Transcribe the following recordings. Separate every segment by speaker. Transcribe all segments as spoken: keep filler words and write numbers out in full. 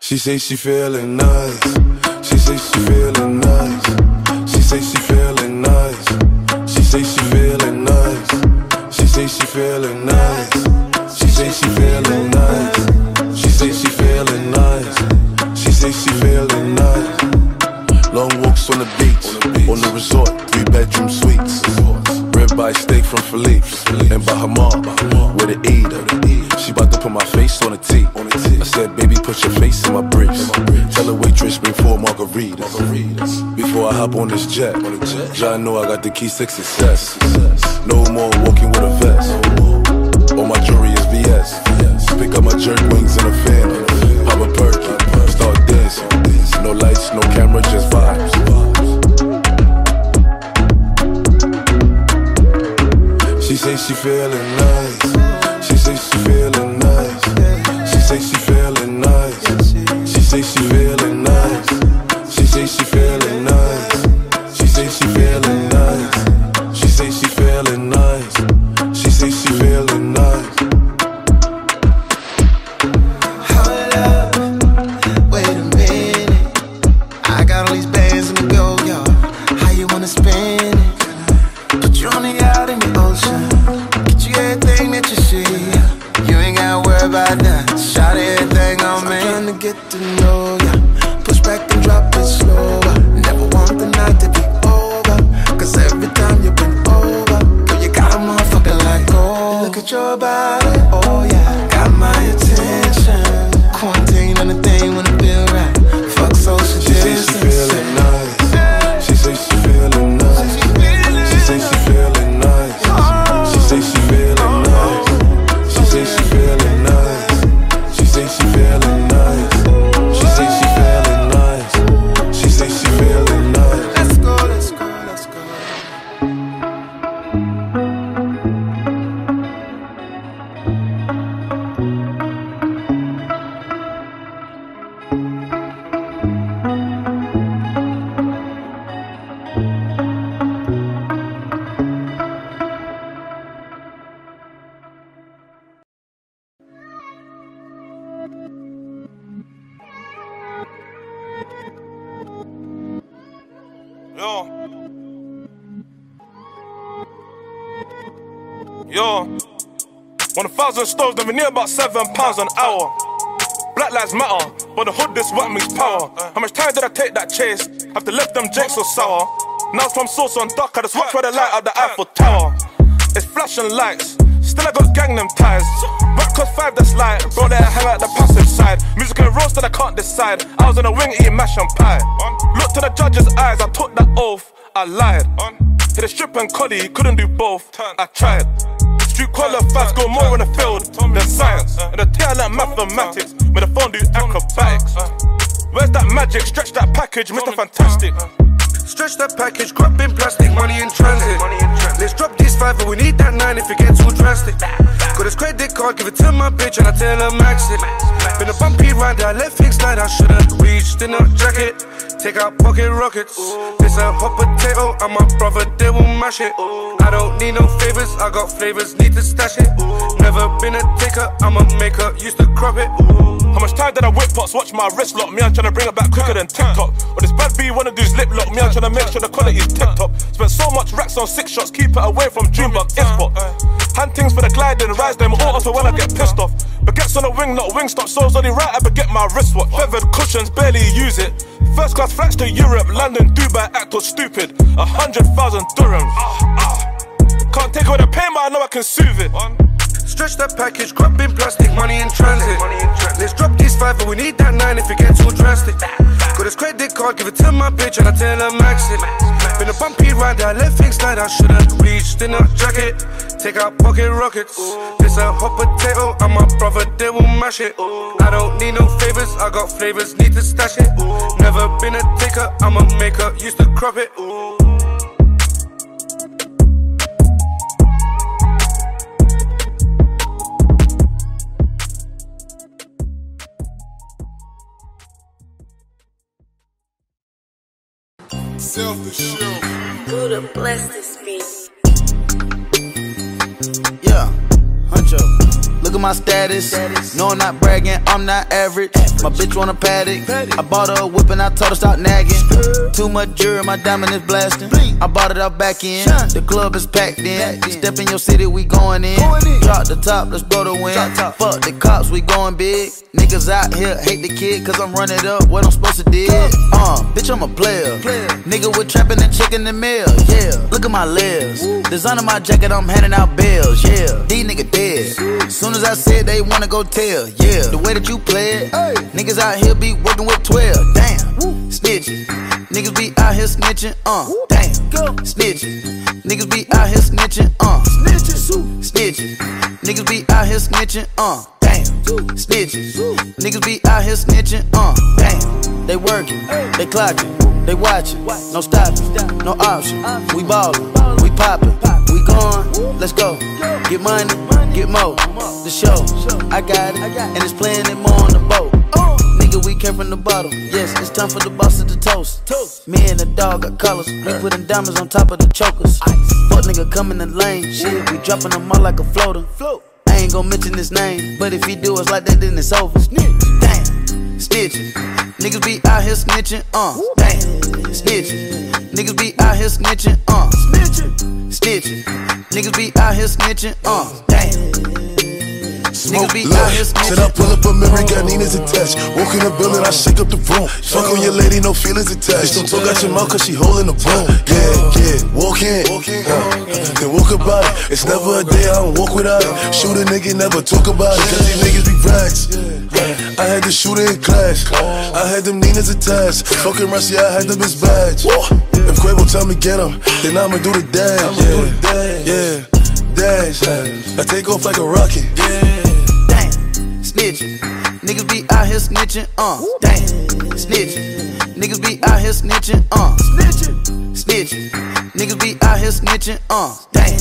Speaker 1: She say she feeling nice. She say she feeling nice. She say she feeling nice. She say she feeling nice. She say she feeling nice. She say she feeling nice. She say she feeling nice. She say she feeling nice. Long walks on the beach, on the resort, three bedroom suites. Ribeye steak from Philippe's in Bahamar, with the eater. She bout to put my face on the T. I said, baby, put your face in my briefs. Tell the waitress bring four margaritas. Before I hop on this jet, y'all know I got the keys to success. No more walking with a vest. All my jewelry is V S. Pick up my jerk wings in a phantom. Pop a perky, start dancing. No lights, no camera, just vibes. She say she feeling nice. She say she feeling nice. She say she feeling nice. She say she feeling nice. She say she feeling nice. She say she feeling nice. She say she feeling nice. She say she feeling nice.
Speaker 2: Hold up, wait a minute. I got all these bands in the go, y'all. How you wanna spend it? Put you on the yacht in the ocean. Get you everything that you see. You ain't gotta worry about that. Shot everything on me. I'm trying to get to know ya. Push back and drop it slower. Never want the night to be over. Cause every time you been over, girl, you got a motherfucker like gold. Look at your body, oh yeah. Got my attention. Quarantine on the thing when it feel right. Fuck social distance.
Speaker 1: She say she feeling nice. She say she feeling nice. She say she feeling nice. She say she feeling nice. She say she feeling nice. She say she feeling nice. She say she feeling nice. She say she feeling nice.
Speaker 2: Let's go, let's go, let's go.
Speaker 3: Yo. Yo. One thousand stoves, never near about seven pounds an hour. Black lives matter, but the hood this what means power. How much time did I take that chase? Have to left them jakes so sour. Now it's from source on dark, I just watch where the light of the Eiffel Tower. It's flashing lights, still I got Gangnam ties. Back cause five that's light, bro there I hang out the passive side. Music and roast that I can't decide. I was in a wing eating mash and pie. Look to the judge's eyes, I took that oath, I lied. Hit a strip and collie, couldn't do both, I tried. Street qualified, go more in the field than science. And the tail like mathematics, with the phone do acrobatics. Where's that magic? Stretch that package, Mister Fantastic.
Speaker 4: Stretch that package, crop in plastic, money in transit. Let's drop this five, but we need that nine if it gets too drastic. Got this credit card, give it to my bitch, and I tell her max it. Been a bumpy ride, I let things slide, I should've reached in a jacket. Take out pocket rockets. This a hot potato, and my brother, they will mash it. I don't need no favors, I got flavors, need to stash it. Never been a taker, I'm a maker, used to crop it.
Speaker 3: How much time did I whip pots? Watch my wrist lock. Me, I'm tryna bring it back quicker than TikTok. Or this bad B wanna do's lip lock. Me, I'm tryna make sure the quality's tip top. Spent so much racks on six shots, keep it away from Junebug, Inspot. Hand things for the gliding, rise them all off when I get pissed off. Baguettes on the wing, not wing stop. Soul's only right, I beget my wristwatch. Feathered cushions, barely use it. First class flights to Europe, London, Dubai, act all stupid. A hundred thousand dirhams. Can't take away the pain, but I know I can soothe it.
Speaker 4: Stretch that package, crop in plastic, money in transit. Let's drop this five, but we need that nine if it gets too drastic. Got this credit card, give it to my bitch, and I tell her max it. Been a bumpy ride, I let things slide, I should've reached in a jacket. Take out pocket rockets. This a hot potato, and my brother, they will mash it. I don't need no favors, I got flavors, need to stash it. Never been a taker, I'm a maker, used to crop it.
Speaker 5: Selfish.
Speaker 6: Buddha bless this beat.
Speaker 2: Yeah, Huncho, look at
Speaker 5: my status. No, I'm not bragging, I'm not average. My bitch want a paddock. I bought her a whip and I told her stop nagging. Too much jewelry, my diamond is blasting. I bought it out back in. The club is packed in. Step in your city, we going in. Drop the top, let's blow the wind. Fuck the cops, we going big. Niggas out here hate the kid, cause I'm running up what I'm supposed to do. Uh, bitch, I'm a player. Nigga with trapping and chicken and meal. Yeah, look at my lips. Design on my jacket, I'm handing out bills. Yeah, these niggas dead. Soon as I said they wanna go tell. Yeah, the way that you play it. Niggas out here be working with twelve. Damn, snitching. Niggas be out here snitching. Uh, damn, snitching. Niggas be out here snitching. Uh, snitching. Snitching. Niggas be out here snitching. Uh, damn, snitching. Niggas be out here snitching. Uh, damn. They working, they clocking, they watching. No stopping, no option. We ballin', we poppin', we gone. Let's go. Get money, get more. The show, I got it, and it's playing it more on the boat. Nigga, we came from the bottom. Yes, it's time for the boss to the toast. Me and the dog got colors. We putting diamonds on top of the chokers. Fuck nigga coming in the lane. Shit, we dropping them all like a floater. I ain't gon' mention his name, but if he do us like that, then it's over. Damn, snitching. Niggas be out here snitching. Uh, damn, snitching. Niggas be out here snitching. Uh, snitching. Snitching. Niggas be out here snitching. Uh, damn.
Speaker 1: Smoke, look, said I pull up a memory, got Nina's attached. Walk in the building, I shake up the room. Fuck on your lady, no feelings attached. Don't talk out your mouth cause she holding the broom. Yeah, yeah, walk in, uh, then walk about it. It's never a day I don't walk without it. Shoot a nigga, never talk about it. Cause these niggas be rags. I had the shooter in class. I had them Nina's attached. Fucking Rusty, I had them his badge. If Quavo tell me get him, then I'ma do the dash. Yeah, yeah, dash. I take off like a rocket. Yeah.
Speaker 5: Snitching. Niggas be out here snitching, uh, damn. Snitching. Niggas be out here snitching, uh, snitching. Snitching. Niggas be out here snitching, uh, damn.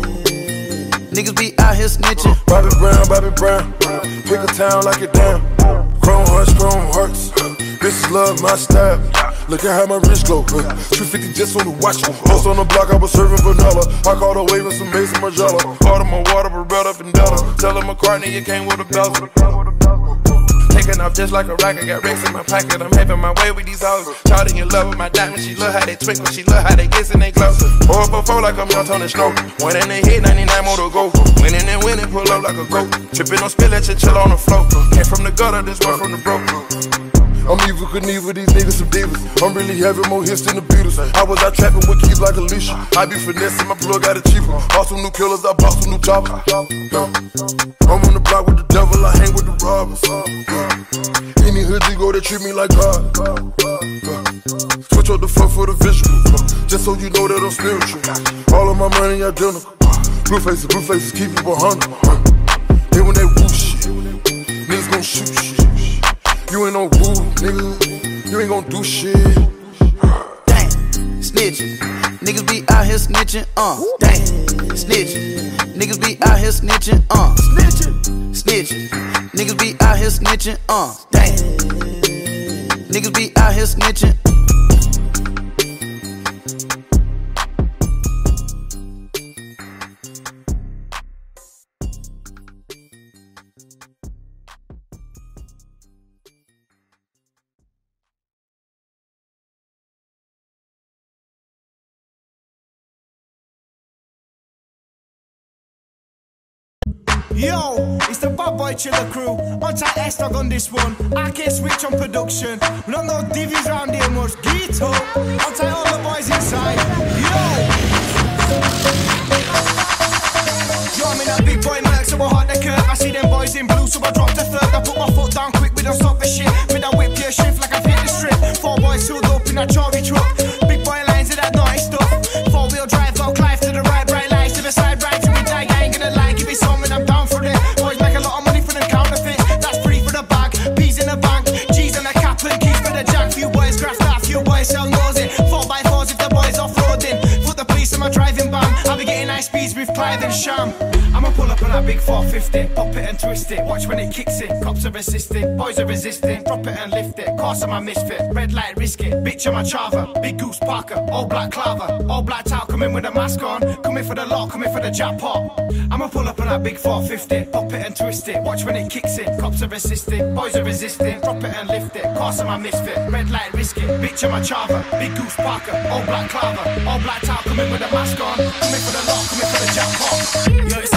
Speaker 5: Niggas be out here snitching.
Speaker 1: Bobby Brown, Bobby Brown. Pick a town like it down. Chrome hearts, chrome hearts. Bitches love my style. Look at how my wrist glow. three fifty just on the watch. Post on the block, I was serving vanilla. I called away with some Mason Margiela. Ordered my water, Beretta up and down. Tell him McCartney, it came with a bezel. Taking off just like a rocket, got racks in my pocket. I'm having my way with these hoes. Charlie in love with my diamonds, she love how they twinkle, she love how they kiss and they glow. Four before like I'm young Tony Snow. One in the hit, ninety-nine more to go. Winning and winning, pull up like a goat. Tripping on spillage and chill on the floor. Came from the gutter, this one from the broke. I'm evil Knievel, these niggas some divas. I'm really having more hits than the Beatles. I was out trapping with keys like Alicia. I be finessing, my plug got it cheaper. Bought some new killers, I bought some new choppers. Yeah. I'm on the block with the devil, I hang with the robbers. Yeah. Any hood you go, they treat me like God. Yeah. Switch up the fuck for the visual, just so you know that I'm spiritual. All of my money identical. Blue faces, blue faces, keep it one hundred. Then when they woo shit, niggas gon' shoot shit. You ain't no rule, nigga. You ain't gon' do shit.
Speaker 5: Damn, snitching. Niggas be out here snitching, uh. Damn, snitching. Niggas be out here snitching, uh. Snitching. Snitching. Niggas be out here snitching, uh. Damn. Niggas be out here snitching.
Speaker 6: Yo, it's the bad boy chiller crew. On tight S-Dog on this one. I can't switch on production. We don't know divvies round here much. Get up. On tight all the boys inside. Yo. Yo, I'm in that big boy Merc, so I hot the curve. I see them boys in blue, so I drop the third. I put my foot down quick, we don't stop the shit. With that whip your shift like I've hit the strip. Four boys filled up in that Chorby truck. Big boy lines of that naughty stuff. Four wheel drive, low Clive to the right, bright lights to the side, right to me, die. I ain't gonna lie, give me something, I'm down for it. Boys make a lot of money for them counterfeits. That's free for the bag, P's in the bank, G's on the cap and keys for the jack. Few boys graft that, few boys sell nosing. Four by fours if the boys off-roading. Put the police in my driving van. I'll be getting high speeds with Clyde and Sham. I'ma pull up on that big four fifty, pop it and twist it, watch when it kicks in. Cops are resisting, boys are resisting, drop it and lift it. Course I'm a misfit, red light risk it, bitch I'm a chava. Big Goose Parker, all black clava, all black towel coming with a mask on. Coming for the lot, coming for the jackpot. I'ma pull up on that big four fifty, pop it and twist it, watch when it kicks in. Cops are resisting, boys are resisting, drop it and lift it. Course I'm a misfit, red light risk it, bitch I'm a chava. Big Goose Parker, all black clava, all black towel coming with a mask on. Coming for the lot, coming for the jackpot. Yo, it's